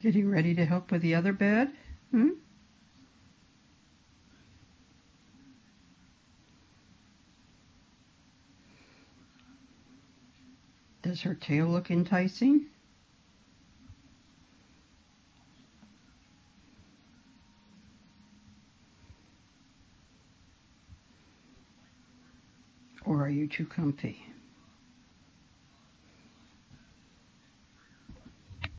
Getting ready to help with the other bed? Does her tail look enticing? Or are you too comfy?